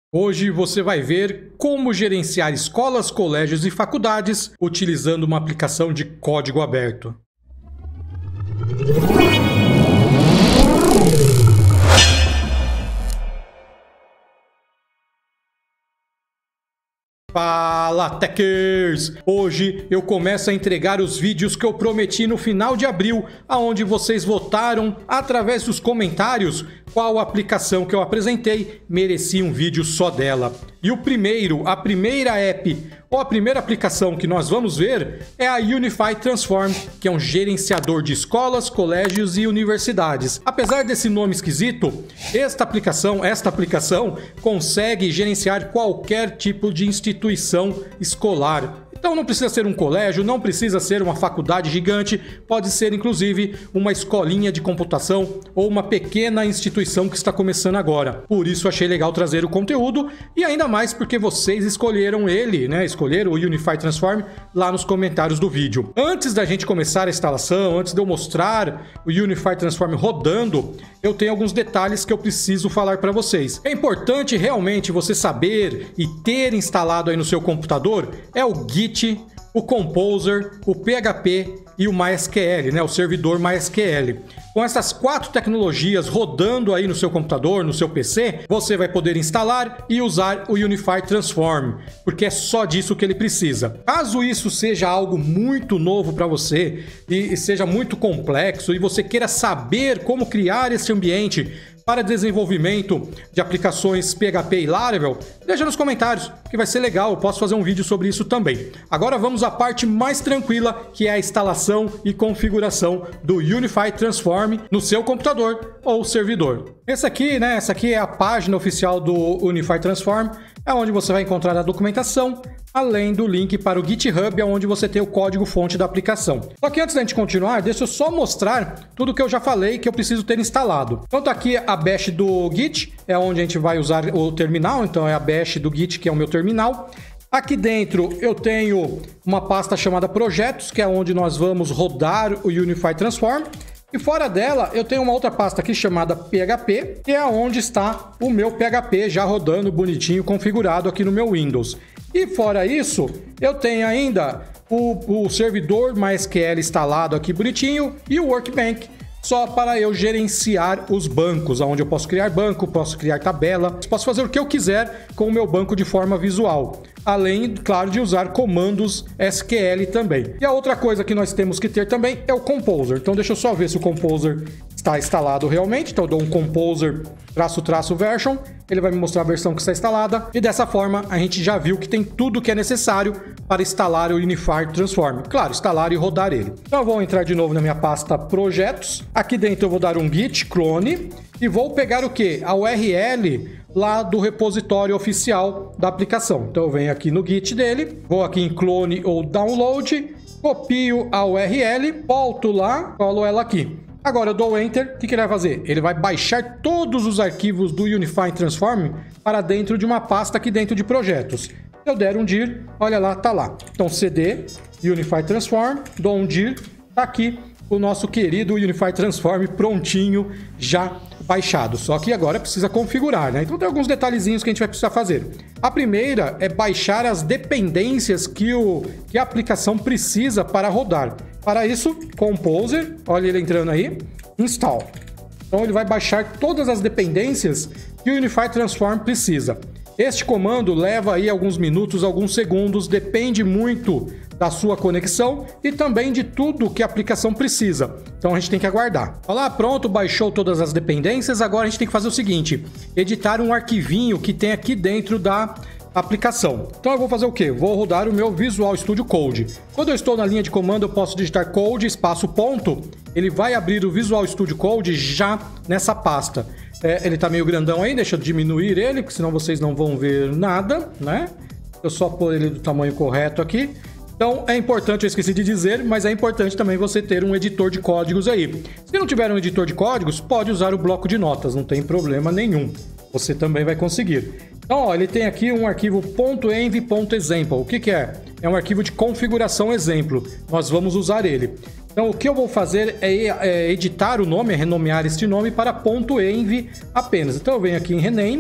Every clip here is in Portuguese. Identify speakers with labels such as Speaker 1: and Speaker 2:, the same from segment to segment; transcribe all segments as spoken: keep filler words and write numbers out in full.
Speaker 1: Hoje você vai ver como gerenciar escolas, colégios e faculdades utilizando uma aplicação de código aberto. Fala, Techers! Hoje eu começo a entregar os vídeos que eu prometi no final de abril, aonde vocês votaram através dos comentários qual aplicação que eu apresentei merecia um vídeo só dela. E o primeiro, a primeira app ou a primeira aplicação que nós vamos ver é a Unify Transform, que é um gerenciador de escolas, colégios e universidades. Apesar desse nome esquisito, esta aplicação, esta aplicação consegue gerenciar qualquer tipo de instituição escolar. Então não precisa ser um colégio, não precisa ser uma faculdade gigante, pode ser inclusive uma escolinha de computação ou uma pequena instituição que está começando agora. Por isso achei legal trazer o conteúdo e ainda mais porque vocês escolheram ele, né? Escolheram o Unify Transform lá nos comentários do vídeo. Antes da gente começar a instalação, antes de eu mostrar o Unify Transform rodando, eu tenho alguns detalhes que eu preciso falar para vocês. É importante realmente você saber e ter instalado aí no seu computador é o Git, o Composer, o P H P e o MySQL, né? O servidor MySQL. Com essas quatro tecnologias rodando aí no seu computador, no seu P C, você vai poder instalar e usar o Unify Transform, porque é só disso que ele precisa. Caso isso seja algo muito novo para você e seja muito complexo e você queira saber como criar esse ambiente para desenvolvimento de aplicações P H P e Laravel, deixa nos comentários, que vai ser legal, eu posso fazer um vídeo sobre isso também. Agora vamos à parte mais tranquila, que é a instalação e configuração do Unify Transform no seu computador ou servidor. Esse aqui, né, essa aqui é a página oficial do Unify Transform, é onde você vai encontrar a documentação, além do link para o GitHub, onde você tem o código-fonte da aplicação. Só que antes da gente continuar, deixa eu só mostrar tudo que eu já falei que eu preciso ter instalado. Então tá aqui a bash do Git, é onde a gente vai usar o terminal, então é a bash do Git que é o meu terminal. Aqui dentro eu tenho uma pasta chamada projetos, que é onde nós vamos rodar o Unify Transform. E fora dela, eu tenho uma outra pasta aqui chamada P H P, que é onde está o meu P H P já rodando bonitinho, configurado aqui no meu Windows. E fora isso, eu tenho ainda o, o servidor MySQL instalado aqui bonitinho e o Workbench, só para eu gerenciar os bancos, onde eu posso criar banco, posso criar tabela, posso fazer o que eu quiser com o meu banco de forma visual. Além, claro, de usar comandos S Q L também. E a outra coisa que nós temos que ter também é o Composer. Então deixa eu só ver se o Composer está instalado realmente. Então eu dou um Composer traço traço version, ele vai me mostrar a versão que está instalada. E dessa forma a gente já viu que tem tudo que é necessário para instalar o Unify Transform. Claro, instalar e rodar ele. Então eu vou entrar de novo na minha pasta projetos. Aqui dentro eu vou dar um git clone e vou pegar o que? A U R L lá do repositório oficial da aplicação. Então eu venho aqui no Git dele, vou aqui em clone ou download, copio a U R L, volto lá, colo ela aqui. Agora eu dou Enter, o que, que ele vai fazer? Ele vai baixar todos os arquivos do Unify Transform para dentro de uma pasta aqui dentro de projetos. Se eu der um dir, olha lá, tá lá. Então cd Unify Transform, dou um dir, tá aqui o nosso querido Unify Transform prontinho, já baixado. Só que agora precisa configurar, né? Então tem alguns detalhezinhos que a gente vai precisar fazer. A primeira é baixar as dependências que, o, que a aplicação precisa para rodar. Para isso, Composer, olha ele entrando aí, Install. Então ele vai baixar todas as dependências que o Unify Transform precisa. Este comando leva aí alguns minutos, alguns segundos, depende muito da sua conexão e também de tudo que a aplicação precisa. Então a gente tem que aguardar. Olha lá, pronto, baixou todas as dependências. Agora a gente tem que fazer o seguinte, editar um arquivinho que tem aqui dentro da aplicação. Então eu vou fazer o quê? Vou rodar o meu Visual Studio Code. Quando eu estou na linha de comando, eu posso digitar code, espaço, ponto. Ele vai abrir o Visual Studio Code já nessa pasta. É, ele tá meio grandão aí, deixa eu diminuir ele, porque senão vocês não vão ver nada, né? Eu só pôr ele do tamanho correto aqui. Então é importante, eu esqueci de dizer, mas é importante também você ter um editor de códigos aí. Se não tiver um editor de códigos, pode usar o bloco de notas, não tem problema nenhum. Você também vai conseguir. Então, ó, ele tem aqui um arquivo .env.example. O que que é? É um arquivo de configuração exemplo. Nós vamos usar ele. Então, o que eu vou fazer é, é editar o nome, é renomear este nome para .env apenas. Então, eu venho aqui em rename,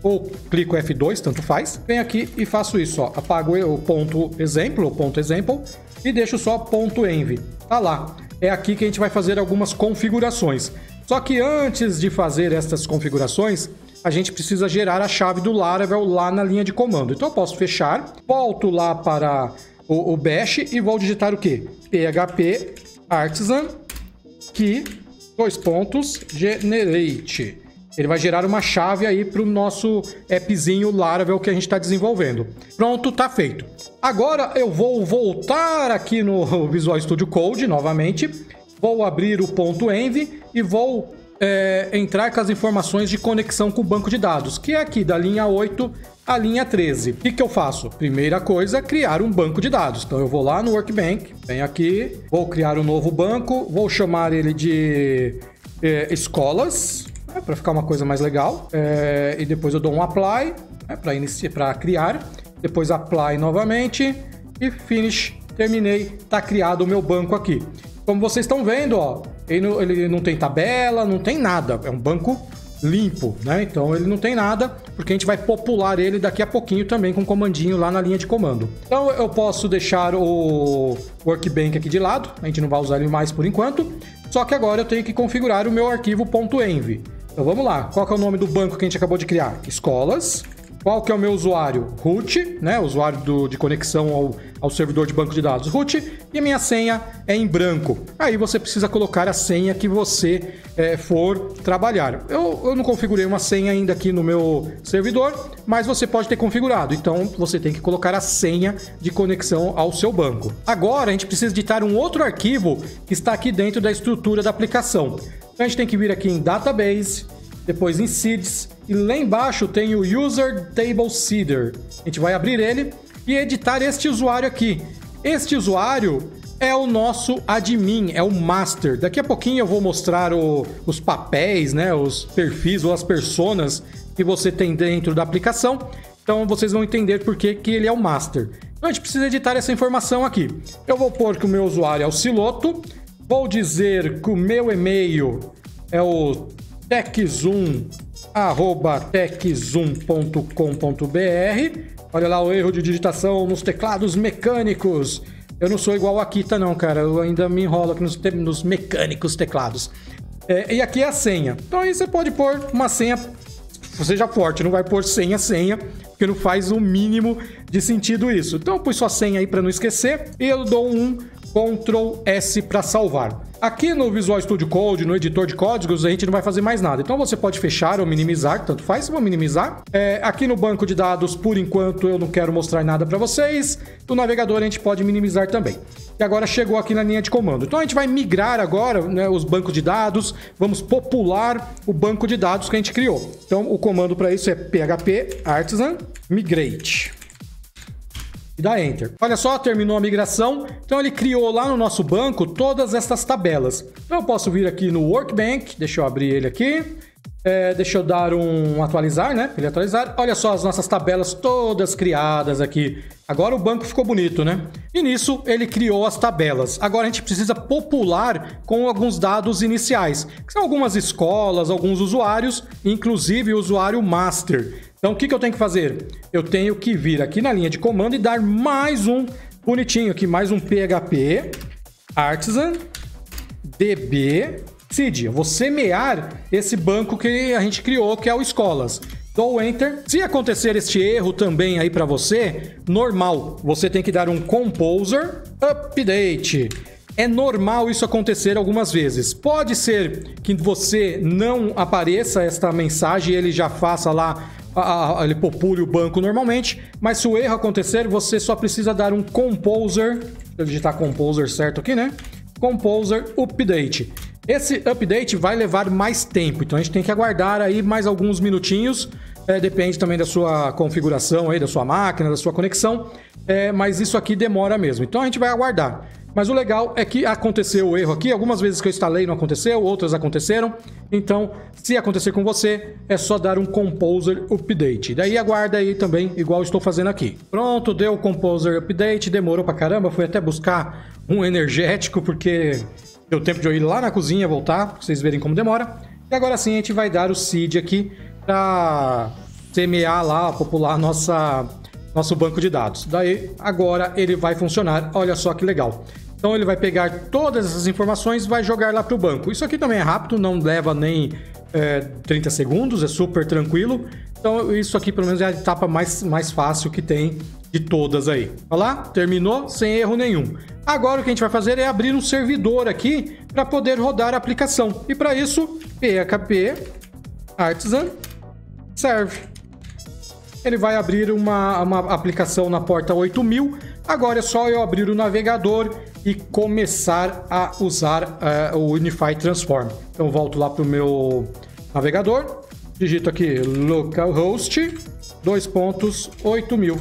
Speaker 1: ou clico F dois, tanto faz. Venho aqui e faço isso, ó. Apago o ponto exemplo, o ponto example, e deixo só ponto env. Tá lá. É aqui que a gente vai fazer algumas configurações. Só que antes de fazer essas configurações, a gente precisa gerar a chave do Laravel lá na linha de comando. Então eu posso fechar, volto lá para o, o bash e vou digitar o quê? php artisan key, dois pontos, generate. Ele vai gerar uma chave aí para o nosso appzinho Laravel que a gente está desenvolvendo. Pronto, tá feito. Agora eu vou voltar aqui no Visual Studio Code novamente, vou abrir o ponto .env e vou é, entrar com as informações de conexão com o banco de dados, que é aqui da linha oito à linha treze. O que, que eu faço? Primeira coisa, criar um banco de dados. Então eu vou lá no Workbench, venho aqui, vou criar um novo banco, vou chamar ele de é, escolas, para ficar uma coisa mais legal, é, e depois eu dou um apply, né, para iniciar, para criar, depois apply novamente e finish, terminei, tá criado o meu banco aqui. Como vocês estão vendo, ó, ele não, ele não tem tabela, não tem nada, é um banco limpo, né? Então ele não tem nada, porque a gente vai popular ele daqui a pouquinho também com um comandinho lá na linha de comando. Então eu posso deixar o Workbench aqui de lado, a gente não vai usar ele mais por enquanto, só que agora eu tenho que configurar o meu arquivo .env. Então vamos lá, qual que é o nome do banco que a gente acabou de criar? Escolas. Qual que é o meu usuário? Root, né? O usuário do, de conexão ao, ao servidor de banco de dados root. E a minha senha é em branco. Aí você precisa colocar a senha que você é, for trabalhar. Eu, eu não configurei uma senha ainda aqui no meu servidor, mas você pode ter configurado. Então você tem que colocar a senha de conexão ao seu banco. Agora a gente precisa editar um outro arquivo que está aqui dentro da estrutura da aplicação. Então a gente tem que vir aqui em Database, depois em Seeds, e lá embaixo tem o User Table Seeder. A gente vai abrir ele e editar este usuário aqui. Este usuário é o nosso admin, é o master. Daqui a pouquinho eu vou mostrar o, os papéis, né, os perfis ou as personas que você tem dentro da aplicação. Então vocês vão entender por que, que ele é o master. Então a gente precisa editar essa informação aqui. Eu vou pôr que o meu usuário é o Siloto. Vou dizer que o meu e-mail é o techzoom arroba techzoom ponto com ponto br. Olha lá o erro de digitação nos teclados mecânicos. Eu não sou igual a Akita não, cara. Eu ainda me enrolo aqui nos, nos mecânicos teclados. É, e aqui é a senha. Então aí você pode pôr uma senha, seja forte, não vai pôr senha, senha, porque não faz o mínimo de sentido isso. Então eu pus só senha aí para não esquecer e eu dou um control S para salvar. Aqui no Visual Studio Code, no editor de códigos, a gente não vai fazer mais nada. Então você pode fechar ou minimizar, tanto faz, vou minimizar. É, aqui no banco de dados, por enquanto, eu não quero mostrar nada para vocês. No navegador a gente pode minimizar também. E agora chegou aqui na linha de comando. Então a gente vai migrar agora, né, os bancos de dados, vamos popular o banco de dados que a gente criou. Então o comando para isso é php artisan migrate. E dá Enter. Olha só, terminou a migração. Então ele criou lá no nosso banco todas essas tabelas. Então eu posso vir aqui no Workbench, deixa eu abrir ele aqui. É, deixa eu dar um atualizar, né? Ele atualizar. Olha só as nossas tabelas todas criadas aqui. Agora o banco ficou bonito, né? E nisso ele criou as tabelas. Agora a gente precisa popular com alguns dados iniciais, que são algumas escolas, alguns usuários, inclusive o usuário master. Então, o que, que eu tenho que fazer? Eu tenho que vir aqui na linha de comando e dar mais um bonitinho aqui, mais um php artisan db seed. Eu vou semear esse banco que a gente criou, que é o escolas. Dou Enter. Se acontecer este erro também aí para você, normal. Você tem que dar um composer update. É normal isso acontecer algumas vezes. Pode ser que você não apareça esta mensagem e ele já faça lá, ele popule o banco normalmente, mas se o erro acontecer, você só precisa dar um composer, deixa eu digitar composer certo aqui, né? Composer update. Esse update vai levar mais tempo, então a gente tem que aguardar aí mais alguns minutinhos, é, depende também da sua configuração aí, da sua máquina, da sua conexão, é, mas isso aqui demora mesmo, então a gente vai aguardar. Mas o legal é que aconteceu o erro aqui, algumas vezes que eu instalei não aconteceu, outras aconteceram. Então, se acontecer com você, é só dar um Composer Update. Daí aguarda aí também, igual eu estou fazendo aqui. Pronto, deu o Composer Update, demorou pra caramba, fui até buscar um energético, porque deu tempo de eu ir lá na cozinha, voltar, pra vocês verem como demora. E agora sim a gente vai dar o seed aqui pra semear lá, popular nossa, nosso banco de dados. Daí, agora ele vai funcionar. Olha só que legal. Então ele vai pegar todas essas informações e vai jogar lá para o banco. Isso aqui também é rápido, não leva nem é, trinta segundos, é super tranquilo. Então isso aqui pelo menos é a etapa mais, mais fácil que tem de todas aí. Olha lá, terminou sem erro nenhum. Agora o que a gente vai fazer é abrir um servidor aqui para poder rodar a aplicação. E para isso, P H P Artisan serve. Ele vai abrir uma, uma aplicação na porta oito mil. Agora é só eu abrir o navegador e começar a usar uh, o Unify Transform. Então eu volto lá para o meu navegador, digito aqui localhost dois pontos oito mil.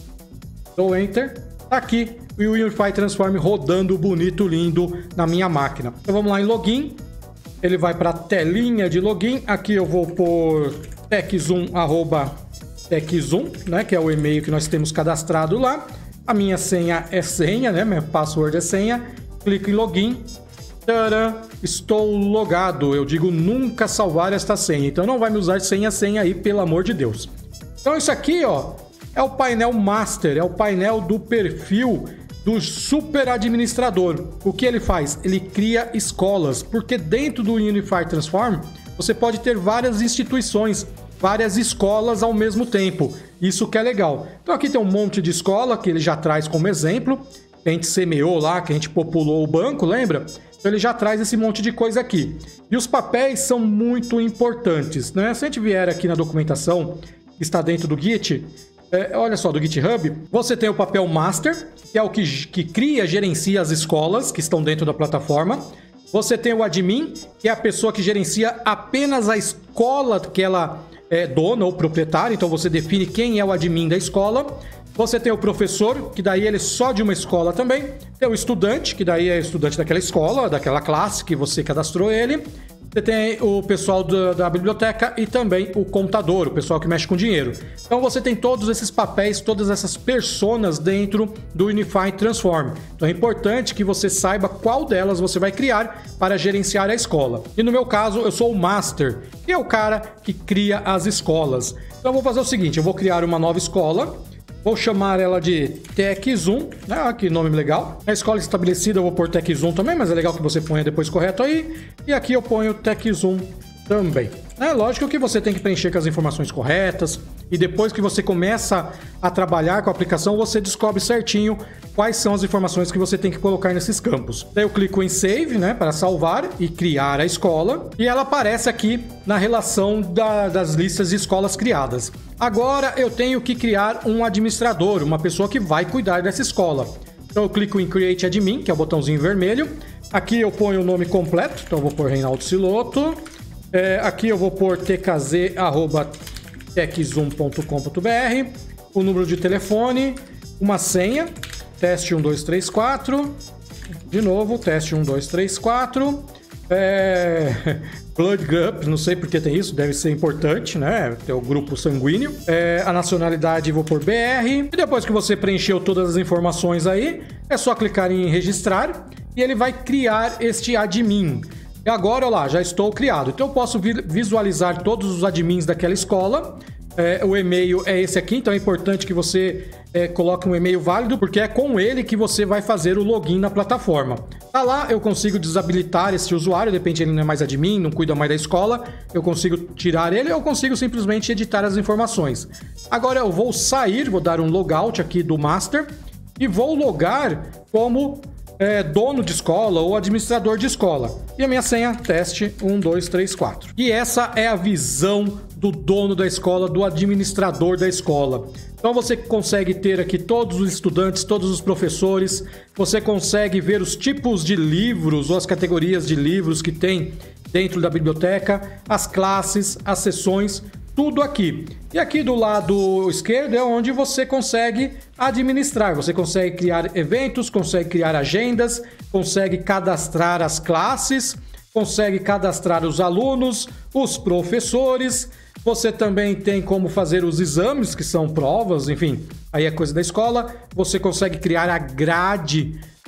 Speaker 1: Dou Enter. Tá aqui o Unify Transform rodando bonito, lindo na minha máquina. Então vamos lá em Login. Ele vai para a telinha de login. Aqui eu vou pôr techzoom, arroba techzoom, né, que é o e-mail que nós temos cadastrado lá. A minha senha é senha, né? Minha password é senha. Clico em login. Tcharam, estou logado. Eu digo nunca salvar esta senha. Então não vai me usar senha senha aí, pelo amor de Deus. Então isso aqui, ó, é o painel master, é o painel do perfil do super administrador. O que ele faz? Ele cria escolas, porque dentro do Unify Transform você pode ter várias instituições, várias escolas ao mesmo tempo. Isso que é legal. Então aqui tem um monte de escola que ele já traz como exemplo. A gente semeou lá, que a gente populou o banco, lembra? Então ele já traz esse monte de coisa aqui. E os papéis são muito importantes, né? Se a gente vier aqui na documentação, que está dentro do Git, é, olha só, do GitHub, você tem o papel Master, que é o que, que cria, gerencia as escolas que estão dentro da plataforma. Você tem o Admin, que é a pessoa que gerencia apenas a escola que ela é dona ou proprietária, então você define quem é o admin da escola. Você tem o professor, que daí ele é só de uma escola também. Tem o estudante, que daí é estudante daquela escola, daquela classe que você cadastrou ele. Você tem o pessoal da, da biblioteca e também o contador, o pessoal que mexe com dinheiro. Então você tem todos esses papéis, todas essas personas dentro do Unify Transform. Então é importante que você saiba qual delas você vai criar para gerenciar a escola. E no meu caso, eu sou o Master, que é o cara que cria as escolas. Então eu vou fazer o seguinte, eu vou criar uma nova escola. Vou chamar ela de techzoom, né? Ah, que nome legal. A escola estabelecida eu vou pôr techzoom também, mas é legal que você ponha depois correto aí. E aqui eu ponho techzoom também. É lógico que você tem que preencher com as informações corretas. E depois que você começa a trabalhar com a aplicação, você descobre certinho quais são as informações que você tem que colocar nesses campos. Daí eu clico em Save, né, para salvar e criar a escola. E ela aparece aqui na relação da, das listas de escolas criadas. Agora eu tenho que criar um administrador, uma pessoa que vai cuidar dessa escola. Então eu clico em Create Admin, que é o botãozinho vermelho. Aqui eu ponho o nome completo, então eu vou pôr Reinaldo Siloto. É, aqui eu vou pôr t k z arroba techzoom ponto com ponto b r, o número de telefone, uma senha, teste um dois três quatro, de novo, teste um dois três quatro, é... Blood Group, não sei porque tem isso, deve ser importante, né? Tem o grupo sanguíneo. É, a nacionalidade vou por B R. E depois que você preencheu todas as informações aí, é só clicar em registrar e ele vai criar este admin. E agora, olha lá, já estou criado. Então eu posso visualizar todos os admins daquela escola. É, o e-mail é esse aqui, então é importante que você é, coloque um e-mail válido, porque é com ele que você vai fazer o login na plataforma. Tá lá, eu consigo desabilitar esse usuário, de repente ele não é mais admin, não cuida mais da escola, eu consigo tirar ele, eu consigo simplesmente editar as informações. Agora eu vou sair, vou dar um logout aqui do master e vou logar como é, dono de escola ou administrador de escola. E a minha senha, teste um dois três quatro. E essa é a visão do dono da escola, do administrador da escola. Então você consegue ter aqui todos os estudantes, todos os professores, você consegue ver os tipos de livros ou as categorias de livros que tem dentro da biblioteca, as classes, as sessões, tudo aqui. E aqui do lado esquerdo é onde você consegue administrar, você consegue criar eventos, consegue criar agendas, consegue cadastrar as classes, consegue cadastrar os alunos, os professores. Você também tem como fazer os exames, que são provas, enfim, aí é coisa da escola. Você consegue criar a grade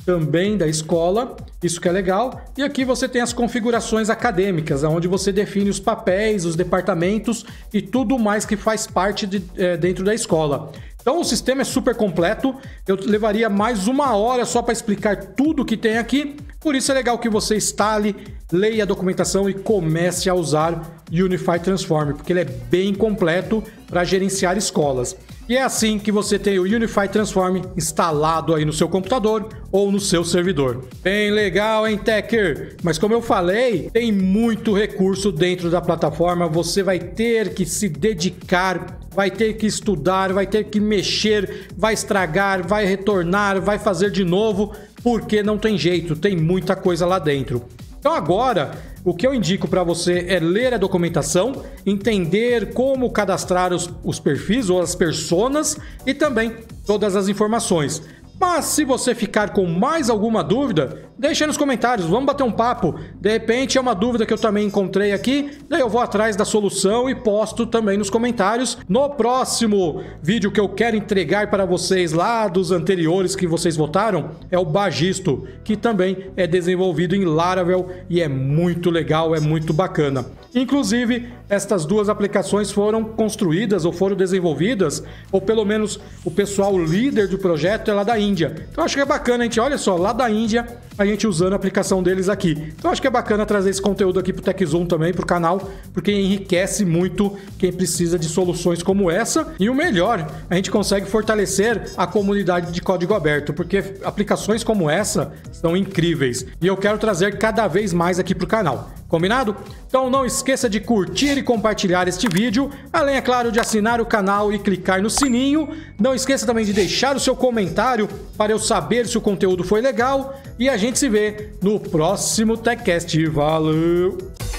Speaker 1: também da escola, isso que é legal. E aqui você tem as configurações acadêmicas, onde você define os papéis, os departamentos e tudo mais que faz parte de, é, dentro da escola. Então o sistema é super completo, eu levaria mais uma hora só para explicar tudo que tem aqui, por isso é legal que você instale, leia a documentação e comece a usar Unify Transform, porque ele é bem completo para gerenciar escolas. E é assim que você tem o Unify Transform instalado aí no seu computador ou no seu servidor. Bem legal, hein, Techer? Mas como eu falei, tem muito recurso dentro da plataforma, você vai ter que se dedicar, vai ter que estudar, vai ter que mexer, vai estragar, vai retornar, vai fazer de novo, porque não tem jeito, tem muita coisa lá dentro. Então agora, o que eu indico para você é ler a documentação, entender como cadastrar os, os perfis ou as personas e também todas as informações. Mas se você ficar com mais alguma dúvida, deixa aí nos comentários, vamos bater um papo. De repente é uma dúvida que eu também encontrei aqui, daí eu vou atrás da solução e posto também nos comentários. No próximo vídeo que eu quero entregar para vocês lá dos anteriores que vocês votaram, é o Bagisto, que também é desenvolvido em Laravel e é muito legal, é muito bacana. Inclusive, estas duas aplicações foram construídas ou foram desenvolvidas, ou pelo menos o pessoal líder do projeto é lá da Índia. Então acho que é bacana, a gente, olha só, lá da Índia, a gente usando a aplicação deles aqui. Então acho que é bacana trazer esse conteúdo aqui pro TechZoom também, pro canal, porque enriquece muito quem precisa de soluções como essa. E o melhor, a gente consegue fortalecer a comunidade de código aberto, porque aplicações como essa são incríveis. E eu quero trazer cada vez mais aqui pro canal. Combinado? Então não esqueça de curtir e compartilhar este vídeo, além, é claro, de assinar o canal e clicar no sininho. Não esqueça também de deixar o seu comentário para eu saber se o conteúdo foi legal. E a gente se vê no próximo TechCast. Valeu!